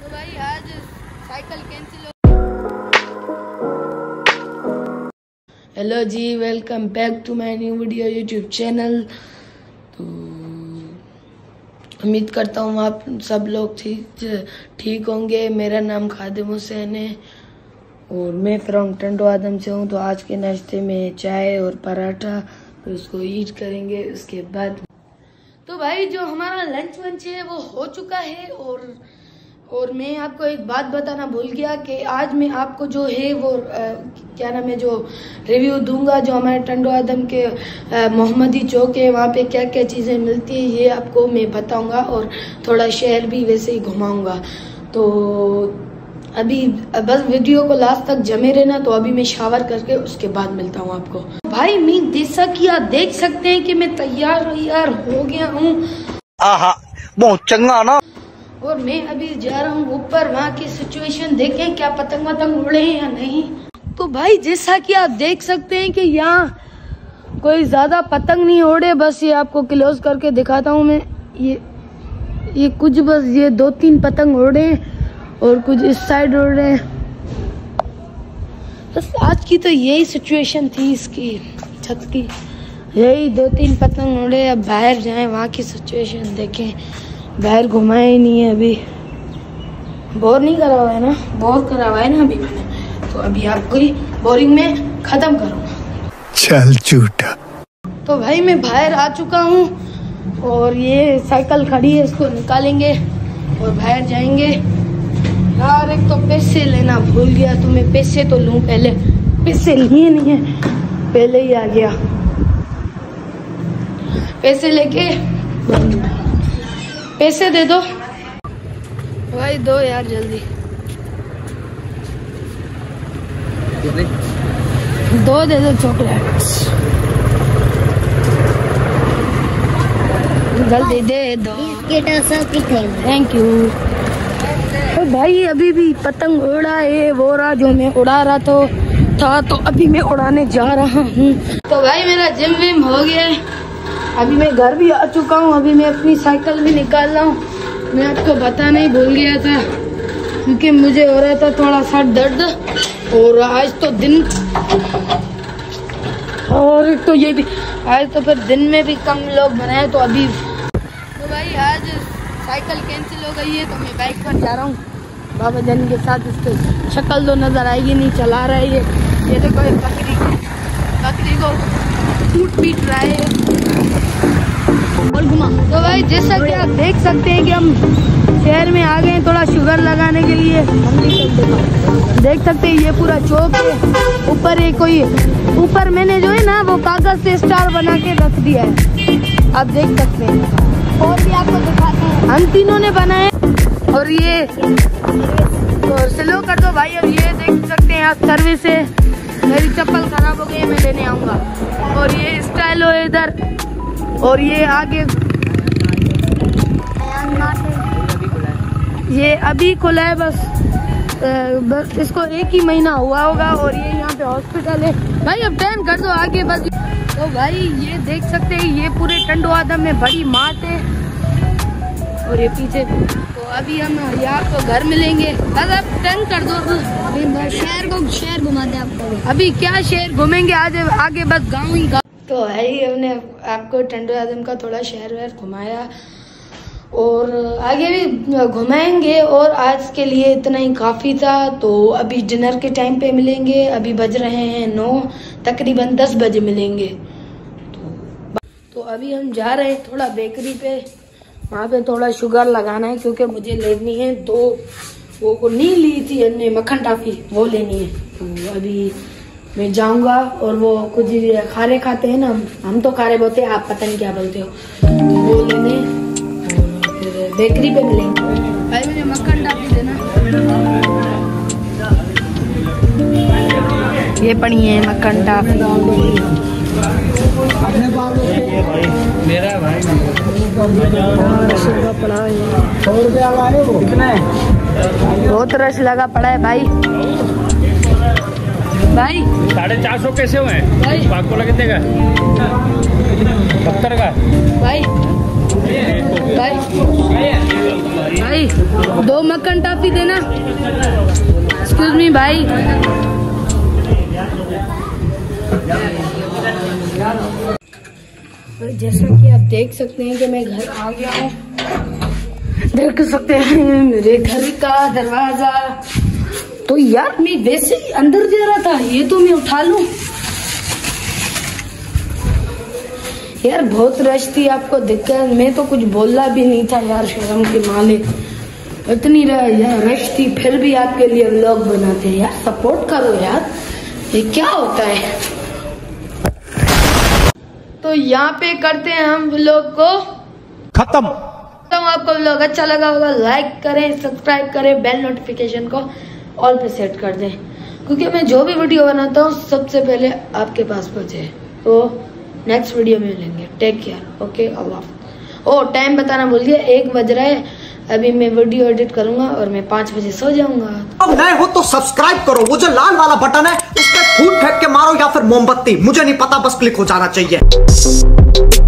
तो भाई आज साइकिल कैंसिल हो। हेलो जी, welcome back to my new video YouTube channel. तो उम्मीद करता हूँ आप सब लोग ठीक होंगे। मेरा नाम खादिम हुसैन है और मैं फ्रॉम टंडो आदम से हूँ। तो आज के नाश्ते में चाय और पराठा, तो उसको ईट करेंगे। उसके बाद तो भाई जो हमारा लंच वंच है वो हो चुका है। और मैं आपको एक बात बताना भूल गया कि आज मैं आपको जो है वो क्या नाम है, जो रिव्यू दूंगा जो हमारे टंडो आदम के मोहम्मदी चौक है, वहाँ पे क्या क्या चीज़ें मिलती हैं ये आपको मैं बताऊंगा। और थोड़ा शहर भी वैसे ही घुमाऊंगा। तो अभी बस वीडियो को लास्ट तक जमे रहना। तो अभी मैं शावर करके उसके बाद मिलता हूँ आपको। भाई मैं जैसा कि आप देख सकते हैं कि मैं तैयार हो गया हूँ। आहा, बहुत चंगा ना। और मैं अभी जा रहा हूँ ऊपर, वहाँ की सिचुएशन देखें क्या पतंग वतंग उड़े हैं या नहीं। तो भाई जैसा कि आप देख सकते हैं कि यहाँ कोई ज्यादा पतंग नहीं उड़े। बस ये आपको क्लोज करके दिखाता हूँ मैं। ये कुछ बस ये 2-3 पतंग उड़े और कुछ इस साइड उड़ रहे हैं। बस आज की तो यही सिचुएशन थी इसकी छत की, यही 2-3 पतंग उड़े। अब बाहर जाएं, वहाँ की सिचुएशन देखें। बाहर घुमाया ही नहीं है अभी, बोर नहीं करा हुआ है ना, बोर करा हुआ है ना अभी मैंने। तो अभी आपको ही बोरिंग में खत्म करूँगा। चल झूठा। तो भाई मैं बाहर आ चुका हूँ और ये साइकिल खड़ी है, इसको निकालेंगे और बाहर जाएंगे। यार एक तो पैसे लेना भूल गया, तो मैं पैसे तो लूं पहले। पैसे लिए नहीं है, पहले ही आ गया। पैसे लेके पैसे दे दो भाई, दो यार जल्दी। दो दे दो चॉकलेट्स, जल्दी दे दो। Thank you. तो भाई अभी भी पतंग उड़ा है, वो रहा जो मैं उड़ा रहा था तो अभी मैं उड़ाने जा रहा हूँ। तो भाई मेरा जिम विम हो गया, अभी मैं घर भी आ चुका हूँ। अभी मैं अपनी साइकिल भी निकाल रहा हूँ। मैं आपको बताना ही भूल गया था क्योंकि मुझे हो रहा था थोड़ा सा दर्द। और आज तो दिन, और तो ये भी आज तो फिर दिन में भी कम लोग बनाए। तो अभी तो भाई आज साइकिल कैंसिल हो गई है, तो मैं बाइक पर जा रहा हूँ बाबा जान के साथ। इसके शक्ल तो नजर आएगी नहीं, चला रहा है ये देखो, एक बकरी को पीट रहा है और घुमा। तो भाई जैसा कि आप देख सकते हैं कि हम शहर में आ गए थोड़ा शुगर लगाने के लिए। देख सकते हैं ये पूरा चौक है। ऊपर है कोई, ऊपर मैंने जो है ना वो कागज से स्टार बना के रख दिया है, आप देख सकते हैं। और भी आपको दिखाते हैं, हम तीनों ने बनाए। और ये तो स्लो कर दो भाई। और ये देख सकते हैं आप, सर्विस है। मेरी चप्पल खराब हो गई है, मैं लेने आऊंगा। और ये स्टाइल हो इधर, और ये आगे ये अभी खुला है बस इसको 1 ही महीना हुआ होगा। और ये यहाँ पे हॉस्पिटल है भाई। अब टर्न कर दो आगे बस। तो भाई ये देख सकते हैं ये पूरे टंडो आदम में बड़ी मार्ट है और ये पीछे। तो अभी हम यहाँ तो घर मिलेंगे, बस अब टर्न कर दो। शहर घुमाते आपको। अभी क्या शहर घूमेंगे, आगे बस गाँव ही गाँव। तो भाई हमने आपको टंडो आदम का थोड़ा शहर वहर घुमाया और आगे भी घुमाएंगे। और आज के लिए इतना ही काफ़ी था। तो अभी डिनर के टाइम पे मिलेंगे। अभी बज रहे हैं 9, तकरीबन 10 बजे मिलेंगे। तो अभी हम जा रहे हैं थोड़ा बेकरी पे, वहाँ पे थोड़ा शुगर लगाना है क्योंकि मुझे लेनी है 2 वो नहीं ली थी हमने मक्खन टाफी, वो लेनी है। तो अभी मैं जाऊंगा और वो कुछ खारे खाते हैं ना, हम तो खारे बोलते हैं, आप पता नहीं क्या बोलते हो, वो लेने और फिर बेकरी पे मिलेंगे। भाई मुझे मक्खन टाफी देना। ये पड़ी है मक्खन टाफी। मेरा भाई पड़ा है, 100 रुपया वाले वो कितना है? बहुत रश लगा पड़ा है भाई। भाई 450 कैसे हुए? भाई पाक को लगे देगा 70 का भाई भाई 2 मक्खन टॉफी देना। एक्सक्यूज मी भाई। जैसा कि आप देख सकते हैं कि मैं घर आ गया हूँ। देख सकते हैं मेरे घर का दरवाजा। तो यार मैं वैसे ही अंदर जा रहा था, ये तो मैं उठा लूं। यार बहुत रश थी, आपको दिक्कत, मैं तो कुछ बोला भी नहीं था यार, शर्म के माले। इतनी यार रश थी, फिर भी आपके लिए व्लॉग बनाते हैं यार, सपोर्ट करो यार, ये क्या होता है। तो यहाँ पे करते हैं हम व्लॉग को खत्म। तो आपको व्लॉग अच्छा लगा होगा, लाइक करें, सब्सक्राइब करें, बेल नोटिफिकेशन को ऑल पे सेट कर दें, क्योंकि मैं जो भी वीडियो बनाता हूँ सबसे पहले आपके पास पहुंचे। तो नेक्स्ट वीडियो में मिलेंगे, टेक केयर, ओके, अल्लाह। ओ टाइम बताना भूल गया, 1 बज रहा है। अभी मैं वीडियो एडिट करूंगा और मैं 5 बजे सो जाऊंगा। अब नए हो तो सब्सक्राइब करो, वो जो लाल वाला बटन है उस पर फूट फेंक के मारो या फिर मोमबत्ती, मुझे नहीं पता, बस क्लिक हो जाना चाहिए।